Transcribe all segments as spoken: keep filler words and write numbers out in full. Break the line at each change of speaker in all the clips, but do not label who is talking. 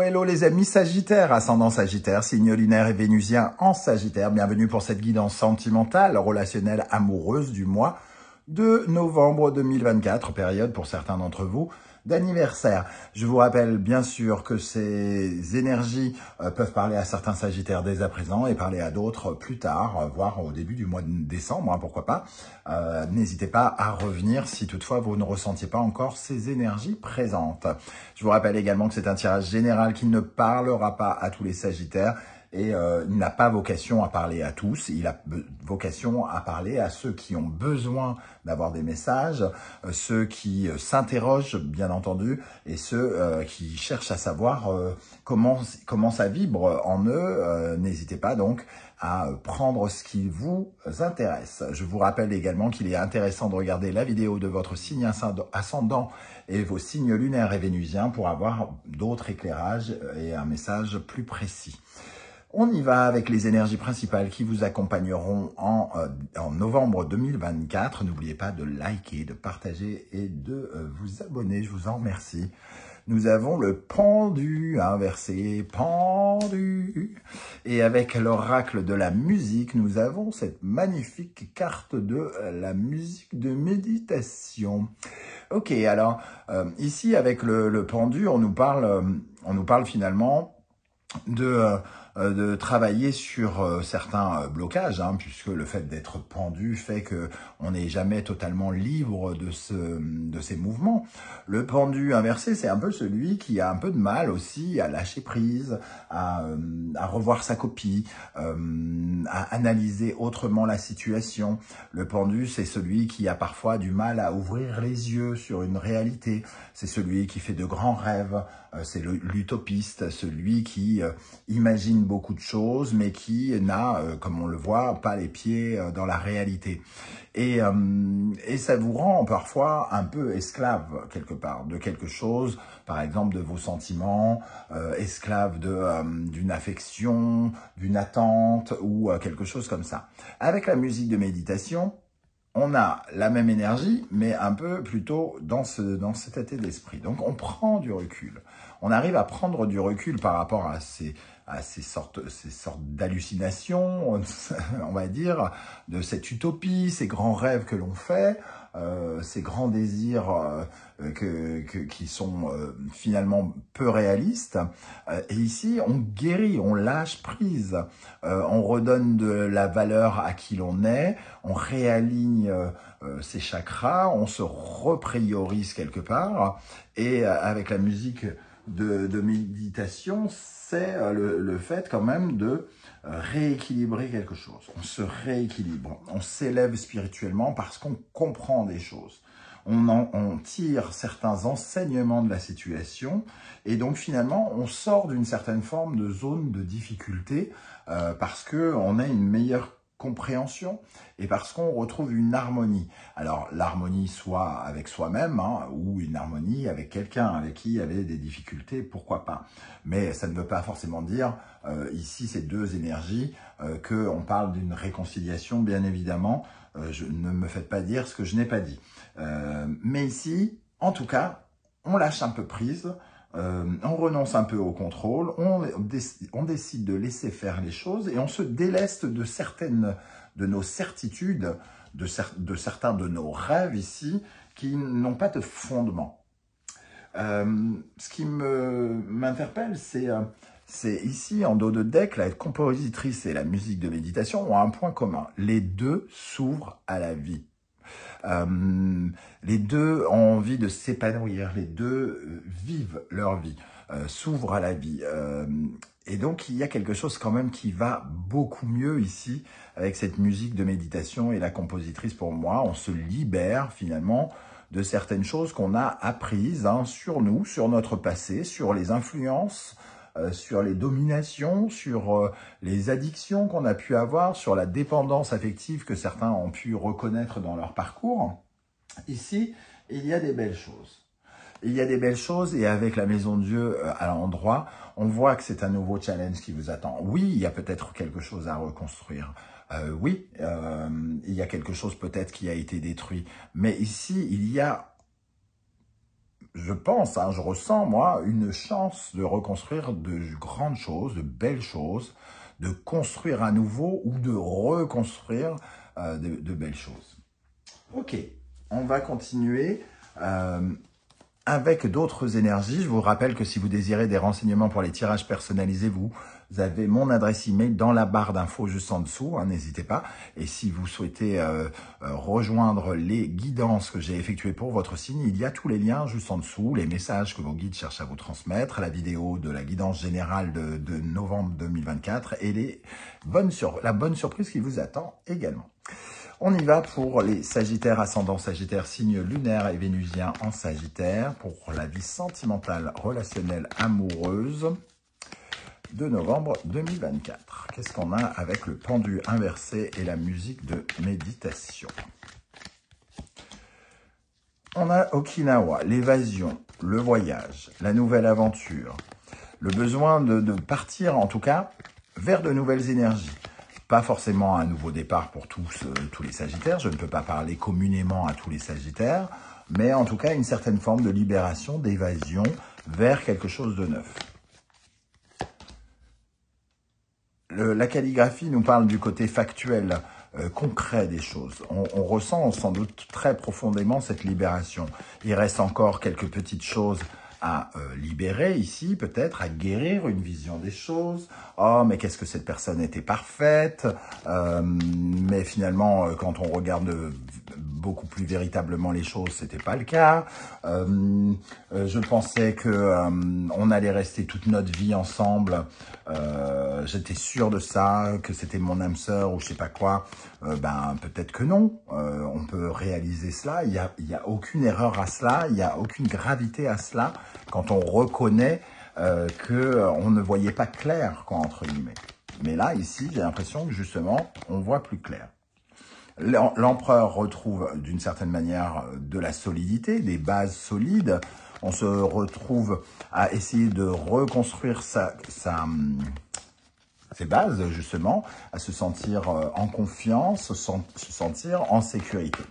hello les amis Sagittaires, ascendant Sagittaire, signe lunaire et vénusien en Sagittaire. Bienvenue pour cette guidance sentimentale, relationnelle, amoureuse du mois de novembre deux mille vingt-quatre, période pour certains d'entre vous d'anniversaire. Je vous rappelle bien sûr que ces énergies euh, peuvent parler à certains Sagittaires dès à présent et parler à d'autres plus tard, euh, voire au début du mois de décembre, hein, pourquoi pas. Euh, N'hésitez pas à revenir si toutefois vous ne ressentiez pas encore ces énergies présentes. Je vous rappelle également que c'est un tirage général qui ne parlera pas à tous les Sagittaires. Et euh, il n'a pas vocation à parler à tous, il a vocation à parler à ceux qui ont besoin d'avoir des messages, euh, ceux qui euh, s'interrogent bien entendu, et ceux euh, qui cherchent à savoir euh, comment, comment ça vibre en eux. Euh, N'hésitez pas donc à prendre ce qui vous intéresse. Je vous rappelle également qu'il est intéressant de regarder la vidéo de votre signe ascendant et vos signes lunaires et vénusiens pour avoir d'autres éclairages et un message plus précis. On y va avec les énergies principales qui vous accompagneront en, euh, en novembre deux mille vingt-quatre. N'oubliez pas de liker, de partager et de euh, vous abonner. Je vous en remercie. Nous avons le pendu inversé, pendu. Et avec l'oracle de la musique, nous avons cette magnifique carte de la musique de méditation. Ok, alors euh, ici avec le, le pendu, on nous parle, euh, on nous parle finalement de... Euh, de travailler sur euh, certains blocages, hein, puisque le fait d'être pendu fait que on n'est jamais totalement libre de, ce, de ces mouvements. Le pendu inversé, c'est un peu celui qui a un peu de mal aussi à lâcher prise, à, à revoir sa copie, euh, à analyser autrement la situation. Le pendu, c'est celui qui a parfois du mal à ouvrir les yeux sur une réalité. C'est celui qui fait de grands rêves, euh, c'est l'utopiste, celui qui euh, imagine beaucoup de choses, mais qui n'a, euh, comme on le voit, pas les pieds euh, dans la réalité. Et, euh, et ça vous rend parfois un peu esclave, quelque part, de quelque chose, par exemple de vos sentiments, euh, esclave de euh, d'une affection, d'une attente, ou euh, quelque chose comme ça. Avec la musique de méditation, on a la même énergie, mais un peu plutôt dans, ce, dans cet état d'esprit. Donc, on prend du recul. On arrive à prendre du recul par rapport à ces, à ces sortes, ces sortes d'hallucinations, on va dire, de cette utopie, ces grands rêves que l'on fait, euh, ces grands désirs euh, que, que, qui sont euh, finalement peu réalistes. Euh, et ici, on guérit, on lâche prise, euh, on redonne de la valeur à qui l'on est, on réaligne euh, euh, ses chakras, on se repriorise quelque part. Et euh, avec la musique de, de méditation, c'est euh, le, le fait quand même de rééquilibrer quelque chose. On se rééquilibre, on s'élève spirituellement parce qu'on comprend des choses. On, en, on tire certains enseignements de la situation et donc finalement on sort d'une certaine forme de zone de difficulté euh, parce qu'on a une meilleure compréhension et parce qu'on retrouve une harmonie. Alors l'harmonie soit avec soi-même hein, ou une harmonie avec quelqu'un avec qui il y avait des difficultés, pourquoi pas. Mais ça ne veut pas forcément dire euh, ici ces deux énergies euh, qu'on parle d'une réconciliation, bien évidemment. Euh, je, ne me faites pas dire ce que je n'ai pas dit. Euh, mais ici, en tout cas, on lâche un peu prise, euh, on renonce un peu au contrôle, on, on décide de laisser faire les choses et on se déleste de certaines de nos certitudes, de, cer de certains de nos rêves ici, qui n'ont pas de fondement. Euh, ce qui m'interpelle, c'est... Euh, C'est ici, en dos de deck, la compositrice et la musique de méditation ont un point commun. Les deux s'ouvrent à la vie. Euh, les deux ont envie de s'épanouir. Les deux euh, vivent leur vie, euh, s'ouvrent à la vie. Euh, et donc, il y a quelque chose quand même qui va beaucoup mieux ici avec cette musique de méditation et la compositrice. Pour moi, on se libère finalement de certaines choses qu'on a apprises hein, sur nous, sur notre passé, sur les influences, Euh, sur les dominations, sur euh, les addictions qu'on a pu avoir, sur la dépendance affective que certains ont pu reconnaître dans leur parcours. Ici, il y a des belles choses. Il y a des belles choses et avec la Maison de Dieu euh, à l'endroit, on voit que c'est un nouveau challenge qui vous attend. Oui, il y a peut-être quelque chose à reconstruire. Euh, oui, euh, il y a quelque chose peut-être qui a été détruit. Mais ici, il y a je pense, hein, je ressens, moi, une chance de reconstruire de grandes choses, de belles choses, de construire à nouveau ou de reconstruire euh, de, de belles choses. Ok, on va continuer euh, avec d'autres énergies. Je vous rappelle que si vous désirez des renseignements pour les tirages personnalisés, vous avez mon adresse email dans la barre d'infos juste en dessous, hein, n'hésitez pas. Et si vous souhaitez euh, euh, rejoindre les guidances que j'ai effectuées pour votre signe, il y a tous les liens juste en dessous, les messages que vos guides cherchent à vous transmettre, la vidéo de la guidance générale de, de novembre deux mille vingt-quatre et les bonnes sur, la bonne surprise qui vous attend également. On y va pour les Sagittaires, ascendant Sagittaire, signe lunaire et vénusien en Sagittaire, pour la vie sentimentale, relationnelle, amoureuse de novembre deux mille vingt-quatre. Qu'est-ce qu'on a avec le pendu inversé et la musique de méditation? On a Okinawa, l'évasion, le voyage, la nouvelle aventure, le besoin de, de partir en tout cas vers de nouvelles énergies. Pas forcément un nouveau départ pour tous, euh, tous les Sagittaires, je ne peux pas parler communément à tous les Sagittaires, mais en tout cas une certaine forme de libération, d'évasion vers quelque chose de neuf. Le, la calligraphie nous parle du côté factuel, euh, concret des choses. On, on ressent sans doute très profondément cette libération. Il reste encore quelques petites choses à euh, libérer ici, peut-être, à guérir une vision des choses. Oh, mais qu'est-ce que cette personne était parfaite. Euh, mais finalement, euh, quand on regarde euh, beaucoup plus véritablement les choses, c'était pas le cas. Euh, euh, je pensais que euh, on allait rester toute notre vie ensemble. Euh, J'étais sûr de ça, que c'était mon âme sœur ou je sais pas quoi. Euh, ben peut-être que non. Euh, on peut réaliser cela. Il y a, il y a aucune erreur à cela. Il y a aucune gravité à cela quand on reconnaît euh, que on ne voyait pas clair, quoi, entre guillemets. Mais là, ici, j'ai l'impression que justement, on voit plus clair. L'empereur retrouve d'une certaine manière de la solidité, des bases solides. On se retrouve à essayer de reconstruire sa, sa, ses bases, justement, à se sentir en confiance, se sentir en sécurité.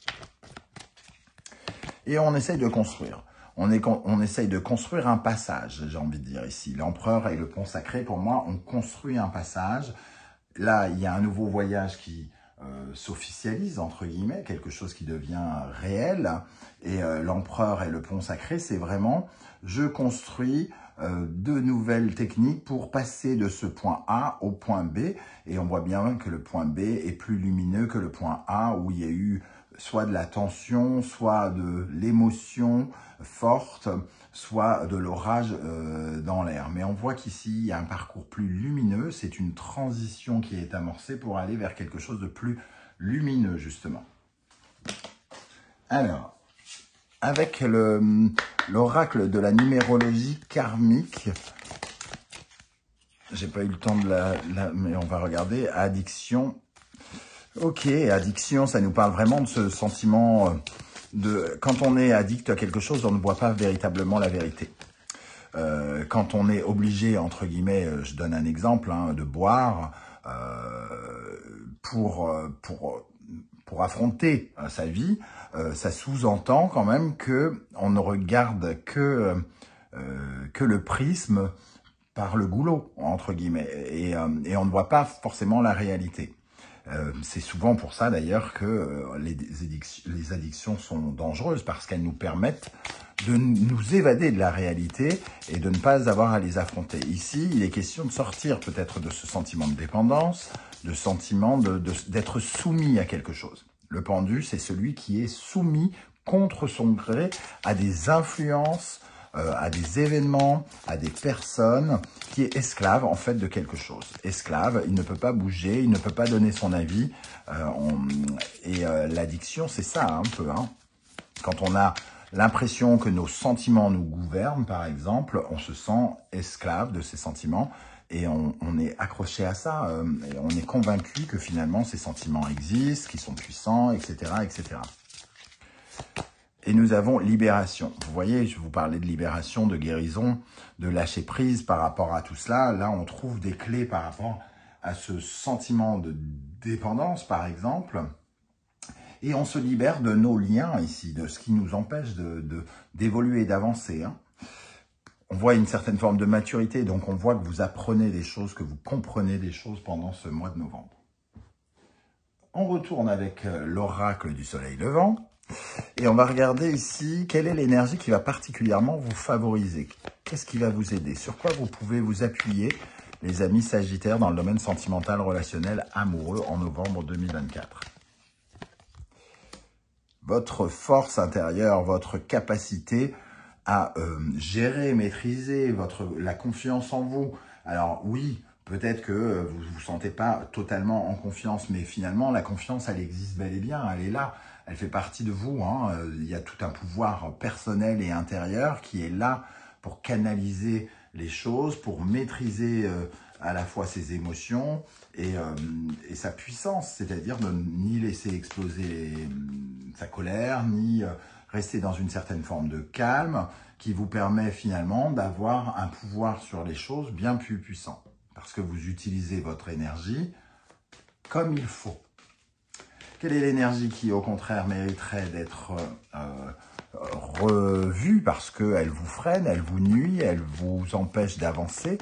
Et on essaye de construire. On, est, on essaye de construire un passage, j'ai envie de dire ici. L'empereur et le pont sacré, pour moi, on construit un passage. Là, il y a un nouveau voyage qui euh, s'officialise, entre guillemets, quelque chose qui devient réel. Et euh, l'empereur et le pont sacré, c'est vraiment, je construis euh, de nouvelles techniques pour passer de ce point A au point B. Et on voit bien que le point B est plus lumineux que le point A, où il y a eu soit de la tension, soit de l'émotion forte, soit de l'orage euh, dans l'air. Mais on voit qu'ici, il y a un parcours plus lumineux. C'est une transition qui est amorcée pour aller vers quelque chose de plus lumineux, justement. Alors, avec l'oracle de la numérologie karmique, j'ai pas eu le temps de la, la... mais on va regarder, addiction. Ok, addiction, ça nous parle vraiment de ce sentiment de... Quand on est addict à quelque chose, on ne voit pas véritablement la vérité. Euh, quand on est obligé, entre guillemets, je donne un exemple, hein, de boire euh, pour, pour, pour affronter euh, sa vie, euh, ça sous-entend quand même que on ne regarde que, euh, que le prisme par le goulot, entre guillemets, et, euh, et on ne voit pas forcément la réalité. Euh, c'est souvent pour ça d'ailleurs que euh, les, addictions, les addictions sont dangereuses, parce qu'elles nous permettent de nous évader de la réalité et de ne pas avoir à les affronter. Ici, il est question de sortir peut-être de ce sentiment de dépendance, de sentiment de, de, d'être soumis à quelque chose. Le pendu, c'est celui qui est soumis contre son gré à des influences, Euh, à des événements, à des personnes, qui est esclave en fait de quelque chose. Esclave, il ne peut pas bouger, il ne peut pas donner son avis. Euh, on, et euh, l'addiction, c'est ça hein, un peu. Hein. Quand on a l'impression que nos sentiments nous gouvernent, par exemple, on se sent esclave de ces sentiments et on, on est accroché à ça. Euh, et on est convaincu que finalement ces sentiments existent, qu'ils sont puissants, et cetera, et cetera. Et nous avons libération. Vous voyez, je vous parlais de libération, de guérison, de lâcher prise par rapport à tout cela. Là, on trouve des clés par rapport à ce sentiment de dépendance, par exemple. Et on se libère de nos liens ici, de ce qui nous empêche de, de, d'évoluer, d'avancer. Hein. On voit une certaine forme de maturité, donc on voit que vous apprenez des choses, que vous comprenez des choses pendant ce mois de novembre. On retourne avec l'oracle du soleil levant. Et on va regarder ici quelle est l'énergie qui va particulièrement vous favoriser. Qu'est-ce qui va vous aider? Sur quoi vous pouvez vous appuyer, les amis sagittaires, dans le domaine sentimental, relationnel, amoureux en novembre deux mille vingt-quatre? Votre force intérieure, votre capacité à euh, gérer, maîtriser votre, la confiance en vous. Alors oui, peut-être que vous ne vous sentez pas totalement en confiance, mais finalement, la confiance, elle existe bel et bien, elle est là. Elle fait partie de vous. Hein. Il y a tout un pouvoir personnel et intérieur qui est là pour canaliser les choses, pour maîtriser euh, à la fois ses émotions et, euh, et sa puissance, c'est-à-dire de ni laisser exploser les, sa colère, ni euh, rester dans une certaine forme de calme qui vous permet finalement d'avoir un pouvoir sur les choses bien plus puissant parce que vous utilisez votre énergie comme il faut. Quelle est l'énergie qui, au contraire, mériterait d'être euh, revue parce qu'elle vous freine, elle vous nuit, elle vous empêche d'avancer?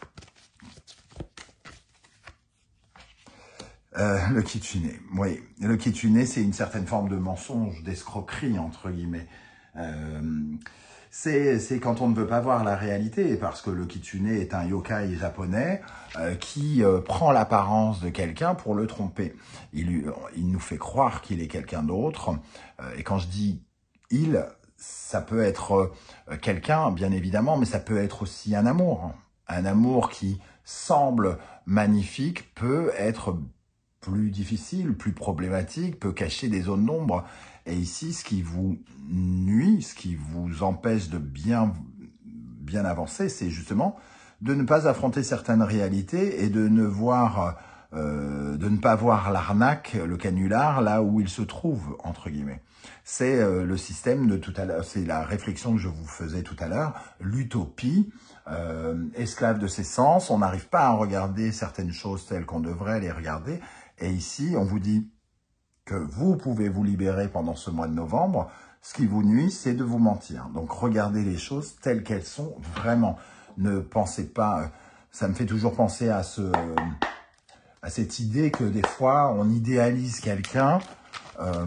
euh, Le kitsune. Oui, le kitsune, c'est une certaine forme de mensonge, d'escroquerie, entre guillemets. Euh, C'est quand on ne veut pas voir la réalité, parce que le kitsune est un yokai japonais euh, qui euh, prend l'apparence de quelqu'un pour le tromper. Il, il nous fait croire qu'il est quelqu'un d'autre. Euh, et quand je dis « il », ça peut être euh, quelqu'un, bien évidemment, mais ça peut être aussi un amour. Un amour qui semble magnifique peut être plus difficile, plus problématique, peut cacher des zones d'ombre. Et ici, ce qui vous nuit, ce qui vous empêche de bien, bien avancer, c'est justement de ne pas affronter certaines réalités et de ne voir, euh, de ne pas voir l'arnaque, le canular, là où il se trouve, entre guillemets. C'est euh, le système de tout à l'heure, c'est la réflexion que je vous faisais tout à l'heure, l'utopie, euh, esclave de ses sens, on n'arrive pas à regarder certaines choses telles qu'on devrait les regarder. Et ici, on vous dit que vous pouvez vous libérer pendant ce mois de novembre. Ce qui vous nuit, c'est de vous mentir. Donc, regardez les choses telles qu'elles sont vraiment. Ne pensez pas... Ça me fait toujours penser à, ce, à cette idée que des fois, on idéalise quelqu'un. Euh,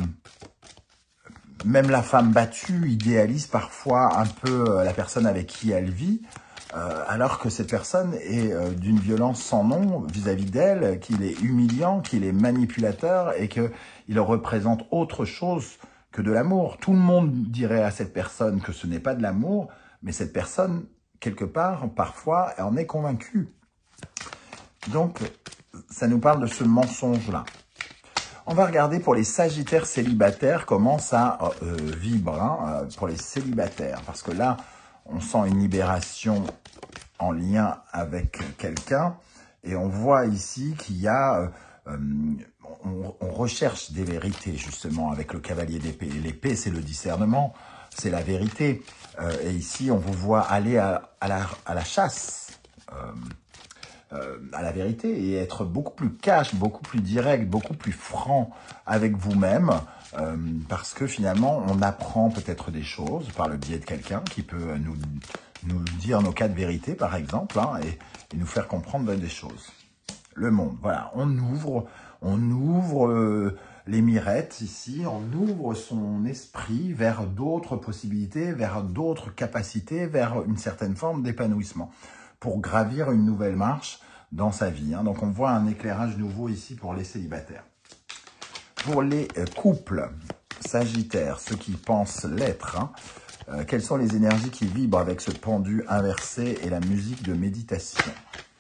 même la femme battue idéalise parfois un peu la personne avec qui elle vit. Euh, alors que cette personne est euh, d'une violence sans nom vis-à-vis d'elle, qu'il est humiliant, qu'il est manipulateur et qu'il représente autre chose que de l'amour. Tout le monde dirait à cette personne que ce n'est pas de l'amour, mais cette personne, quelque part, parfois, en est convaincue. Donc, ça nous parle de ce mensonge-là. On va regarder pour les sagittaires célibataires comment ça euh, vibre hein, pour les célibataires. Parce que là, on sent une libération en lien avec quelqu'un. Et on voit ici qu'il y a... Euh, on, on recherche des vérités, justement, avec le cavalier d'épée. L'épée, c'est le discernement, c'est la vérité. Euh, et ici, on vous voit aller à, à, la, à la chasse, euh, euh, à la vérité, et être beaucoup plus cash, beaucoup plus direct, beaucoup plus franc avec vous-même. Euh, parce que finalement, on apprend peut-être des choses par le biais de quelqu'un qui peut nous, nous dire nos cas de vérité, par exemple, hein, et, et nous faire comprendre des choses. Le monde, voilà, on ouvre, on ouvre euh, les mirettes ici, on ouvre son esprit vers d'autres possibilités, vers d'autres capacités, vers une certaine forme d'épanouissement, pour gravir une nouvelle marche dans sa vie. Hein. Donc on voit un éclairage nouveau ici pour les célibataires. Pour les couples sagittaires, ceux qui pensent l'être, hein, euh, quelles sont les énergies qui vibrent avec ce pendu inversé et la musique de méditation?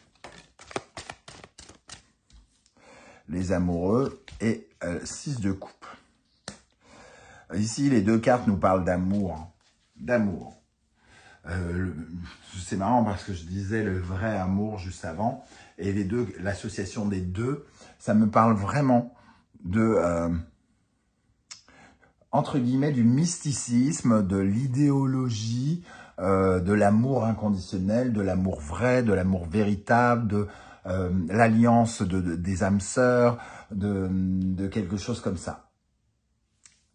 Les amoureux et euh, six de coupe. Ici, les deux cartes nous parlent d'amour. D'amour. Euh, c'est marrant parce que je disais le vrai amour juste avant. Et les deux, l'association des deux, ça me parle vraiment de, euh, entre guillemets, du mysticisme, de l'idéologie, euh, de l'amour inconditionnel, de l'amour vrai, de l'amour véritable, de euh, l'alliance de, de, des âmes sœurs, de, de quelque chose comme ça.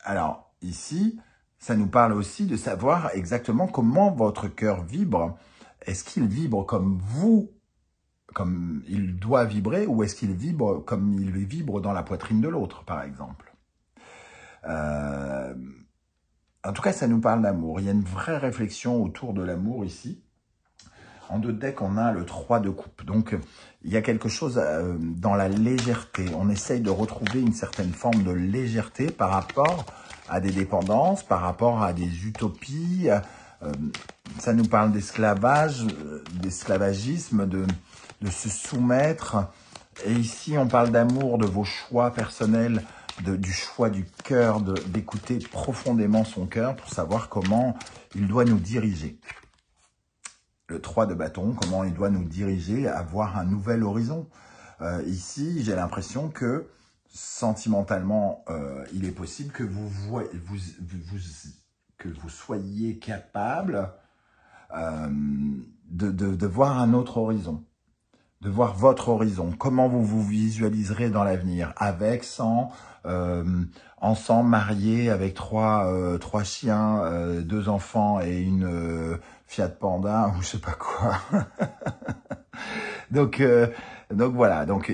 Alors, ici, ça nous parle aussi de savoir exactement comment votre cœur vibre. Est-ce qu'il vibre comme vous, comme il doit vibrer, ou est-ce qu'il vibre comme il vibre dans la poitrine de l'autre, par exemple? euh, En tout cas, ça nous parle d'amour. Il y a une vraie réflexion autour de l'amour ici. En deux decks, on a le trois de coupe. Donc, il y a quelque chose euh, dans la légèreté. On essaye de retrouver une certaine forme de légèreté par rapport à des dépendances, par rapport à des utopies. Euh, ça nous parle d'esclavage, d'esclavagisme, de, de se soumettre. Et ici, on parle d'amour, de vos choix personnels, de, du choix du cœur, d'écouter profondément son cœur pour savoir comment il doit nous diriger. Le trois de bâton, comment il doit nous diriger à voir un nouvel horizon. Euh, ici, j'ai l'impression que sentimentalement, euh, il est possible que vous, voyez, vous, vous, que vous soyez capable euh, de, de, de voir un autre horizon, de voir votre horizon, comment vous vous visualiserez dans l'avenir, avec, sans, euh, ensemble, mariés, avec trois, euh, trois chiens, euh, deux enfants et une euh, Fiat Panda, ou je sais pas quoi. donc, euh, donc voilà, donc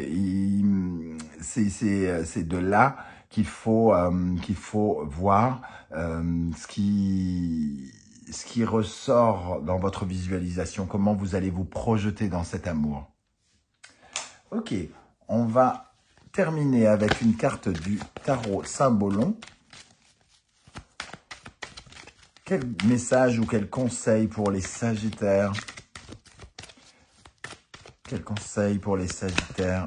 c'est de là qu'il faut, euh, qu'il faut voir euh, ce qui... ce qui ressort dans votre visualisation, comment vous allez vous projeter dans cet amour. Ok, on va terminer avec une carte du tarot Symbolon. Quel message ou quel conseil pour les Sagittaires? Quel conseil pour les Sagittaires?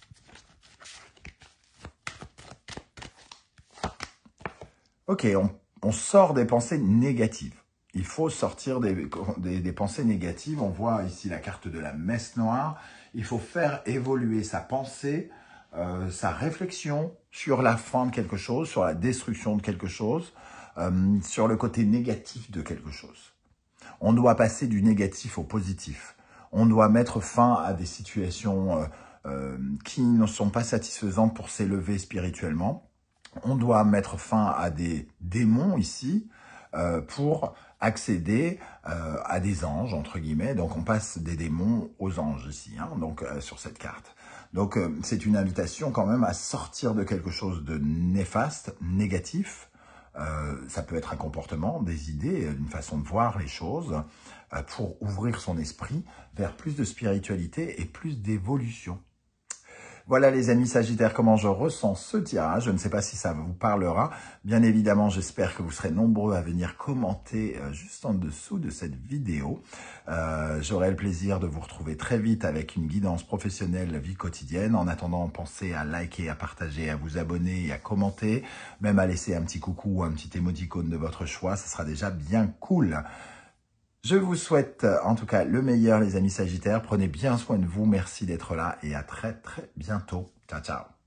Ok, on, on sort des pensées négatives. Il faut sortir des, des, des pensées négatives. On voit ici la carte de la messe noire. Il faut faire évoluer sa pensée, euh, sa réflexion sur la fin de quelque chose, sur la destruction de quelque chose, euh, sur le côté négatif de quelque chose. On doit passer du négatif au positif. On doit mettre fin à des situations euh, euh, qui ne sont pas satisfaisantes pour s'élever spirituellement. On doit mettre fin à des démons ici euh, pour accéder euh, à des anges, entre guillemets. Donc, on passe des démons aux anges ici, hein, donc euh, sur cette carte. Donc, euh, c'est une invitation quand même à sortir de quelque chose de néfaste, négatif. Euh, ça peut être un comportement, des idées, une façon de voir les choses euh, pour ouvrir son esprit vers plus de spiritualité et plus d'évolution. Voilà les amis Sagittaires, comment je ressens ce tirage. Je ne sais pas si ça vous parlera. Bien évidemment, j'espère que vous serez nombreux à venir commenter euh, juste en dessous de cette vidéo. Euh, J'aurai le plaisir de vous retrouver très vite avec une guidance professionnelle vie quotidienne. En attendant, pensez à liker, à partager, à vous abonner et à commenter. Même à laisser un petit coucou ou un petit émoticône de votre choix. Ça sera déjà bien cool. Je vous souhaite en tout cas le meilleur les amis Sagittaires. Prenez bien soin de vous. Merci d'être là et à très très bientôt. Ciao, ciao.